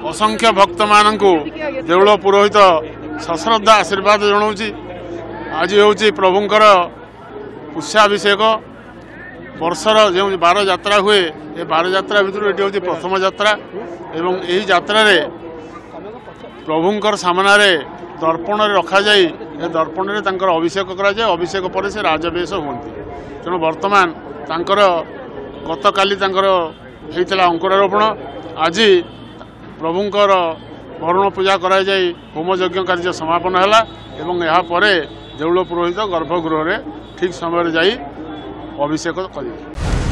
असंख्य भक्त मानू देउल पुरोहित सश्रद्धा आशीर्वाद जनाऊँगी। आज हूँ प्रभुंकर पुष्याभिषेक वर्षर जो 12 यात्रा हुए ये 12 यात्रा भितर ये हूँ प्रथम यात्रा एवं यही यात्रा प्रभुंकर सामने दर्पण रखा जाए दर्पण रे तांकर अभिषेक करा जाए अभिषेक पर से राजवेश होती तेणु बर्तमान तांकर गतकाली तांकर होता अंकुरारोपण आज प्रभुंकर वरुण पूजा करा जाए होम यज्ञ कार्य समापन है एवं यहाँ पर देउल पुरोहित गर्भगृह ठीक समय जाई अभिषेक कर।